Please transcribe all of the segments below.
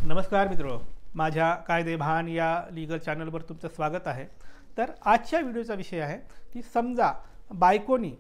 नमस्कार मित्रो, माझ्या कायदे भान या लीगल चॅनलवर तुमचं स्वागत आहे। तर आजच्या व्हिडिओचा विषय आहे की समजा बायकोनी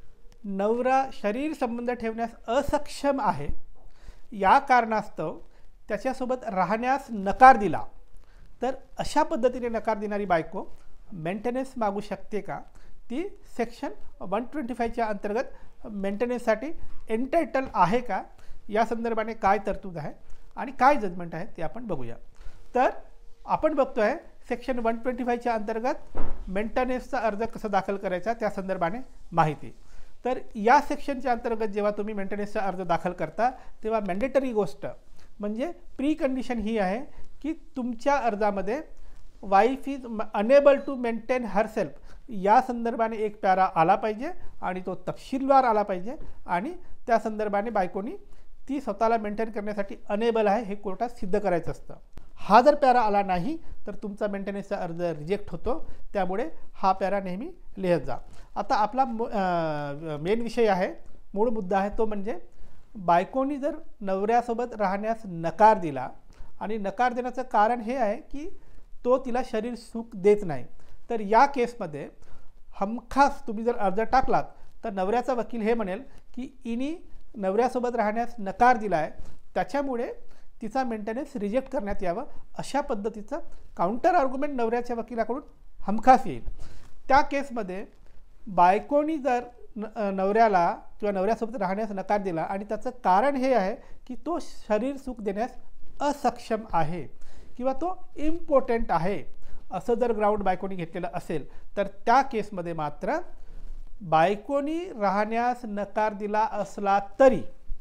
नवरा शरीर संबंध ठेवण्यास असक्षम आहे, या कारणास्तव त्याच्यासोबत राहण्यास नकार दिला, तर अशा पद्धतीने नकार देणारी बायको मेंटेनन्स मागू शकते का? ती सेक्शन 125 च्या अंतर्गत मेंटेनन्ससाठी एंटायटल आहे का? या संदर्भाने काय तरतूद आहे आणि काय जजमेंट आहे ते आपण बघूया। तर आपण बघतोय सेक्शन 125 च्या अंतर्गत मेंटेनन्सचा अर्ज कसा दाखल करायचा त्या संदर्भाने माहिती। तर या सेक्शनच्या अंतर्गत जेव्हा तुम्ही मेंटेनन्सचा अर्ज दाखल करता तेव्हा मॅन्डेटरी गोष्ट म्हणजे प्री कंडिशन ही आहे की तुमच्या अर्जामध्ये wife is unable to maintain herself या संदर्भाने एक पॅरा आला पाहिजे आणि तो तपशीलवार आला पाहिजे आणि त्या संदर्भाने बायकोनी ती स्वतःला मेंटेन करण्यासाठी अनेबल आहे हे कोर्टात सिद्ध करायचं असतं। हा जर पॅरा आला नाही तर तुमचा मेंटेनन्सचा अर्ज रिजेक्ट होतो, त्यामुळे हा पॅरा नेहमी लिहत जा। आता आपला मेन विषय आहे, मूळ मुद्दा आहे तो म्हणजे बायकोनी जर नवऱ्यासोबत राहण्यास नकार दिला आणि नकार देण्याचं कारण हे आहे की तो तिला शरीर सुख देत नाही, तर या केसमध्ये हमखास तुम्ही जर अर्ज टाकलात तर नवऱ्याचा वकील हे म्हणेल की इनी नवऱ्यासोबत राहण्यास नकार दिला आहे, त्याच्यामुळे तिचा मेंटेनन्स रिजेक्ट करण्यात यावं अशा पद्धतीचं काउंटर आर्ग्युमेंट नवऱ्याच्या वकिलाकडून हमखास येईल। त्या केसमध्ये बायकोनी जर नवऱ्याला किंवा नवऱ्यासोबत राहण्यास नकार दिला आणि त्याचं कारण हे आहे की तो शरीर सुख देण्यास असक्षम आहे किंवा तो इम्पॉर्टंट आहे, असं जर ग्राउंड बायकोनी घेतलेलं असेल तर त्या केसमध्ये मात्र बायकोनी राहण्यास नकार दिला असला तरी,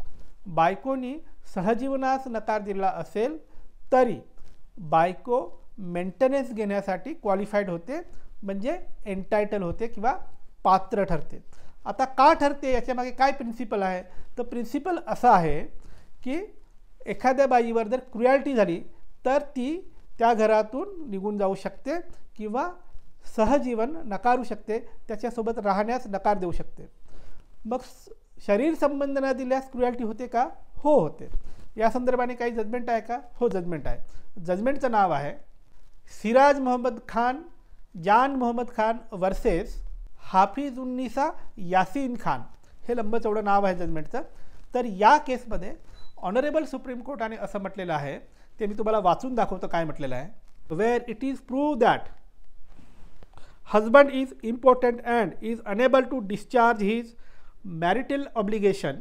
बायकोनी सहजीवनास नकार दिला असेल तरी बायको मेंटेनन्स घेण्यासाठी क्वालिफाईड होते, म्हणजे एंटायटल होते किंवा पात्र ठरते। आता का ठरते याच्यामागे काय प्रिन्सिपल आहे? तर प्रिन्सिपल असा आहे की एखाद्या बाईवर जर क्रुएल्टी झाली तर ती त्या घरातून निघून जाऊ शकते किंवा सहजीवन नकारू शकते, त्याच्यासोबत राहण्यास नकार देऊ शकते। मग शरीर संबंध न दिल्यास क्रुएल्टी होते का? हो होते। या संदर्भाने काही जजमेंट आहे का? हो जजमेंट आहे। जजमेंटचं नाव आहे सिराज मोहम्मद खान जान मोहम्मद खान वर्सेस हाफिज उन्निसा यासीन खान, हे लंब चौडं नाव आहे जजमेंटचं। तर या केसमध्ये ऑनरेबल सुप्रीम कोर्टाने असं म्हटलेलं आहे, ते मी तुम्हाला वाचून दाखवतो काय म्हटलेलं आहे। Where it is prove that husband is impotent and is unable to discharge his marital obligation,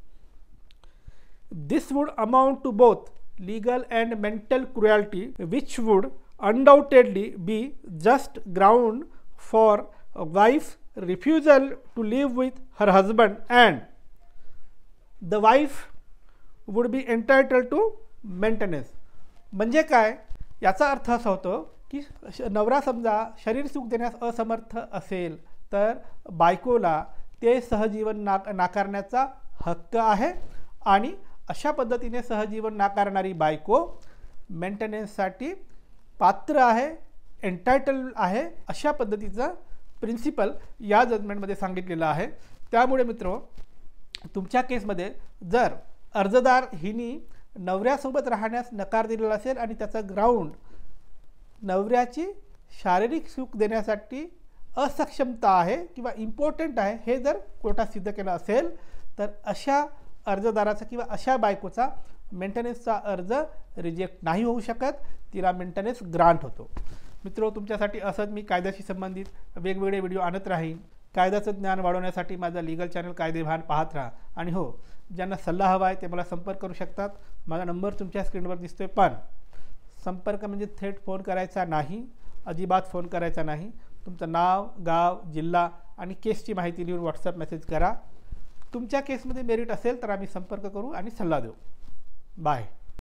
this would amount to both legal and mental cruelty, which would undoubtedly be just ground for a wife's refusal to live with her husband, and the wife would be entitled to maintenance। म्हणजे काय? याचा अर्थ असा होतो की नवरा समजा शरीर सुख देण्यास असमर्थ असेल तर बायकोला ते सहजीवन नाकारण्याचा हक्क आहे आणि अशा पद्धतीने सहजीवन नाकारणारी बायको मेंटेनन्ससाठी पात्र आहे, एंटायटल आहे, अशा पद्धतीचं प्रिन्सिपल या जजमेंटमध्ये सांगितलेलं आहे। त्यामुळे मित्रो, तुमच्या केसमध्ये जर अर्जदार हिनी नवऱ्यासोबत राहण्यास नकार दिलेला असेल आणि त्याचा ग्राउंड नवऱ्याची शारीरिक सुख देण्यासाठी असक्षमता आहे किंवा इम्पॉर्टंट आहे हे जर कोर्टात सिद्ध केलं असेल तर अशा अर्जदाराचा किंवा अशा बायकोचा मेंटेनन्सचा अर्ज रिजेक्ट नाही होऊ शकत, तिला मेंटेनन्स ग्रांट होतो। मित्रो, तुमच्यासाठी असंच मी कायद्याशी संबंधित वेगवेगळे व्हिडिओ आणत राहीन। कायद्याचं ज्ञान वाढवण्यासाठी माझा लीगल चॅनल कायदे भान पाहत राहा आणि हो, ज्यांना सल्ला हवा आहे ते मला संपर्क करू शकतात। माझा नंबर तुमच्या स्क्रीनवर दिसतोय, पण संपर्क म्हणजे थेट फोन करायचा नाही, अजिबात फोन करायचा नाही। तुमचं नाव, गाव, जिल्हा आणि केसची माहिती लिहून व्हॉट्सअप मेसेज करा। तुमच्या केसमध्ये मेरिट असेल तर आम्ही संपर्क करू आणि सल्ला देऊ। बाय।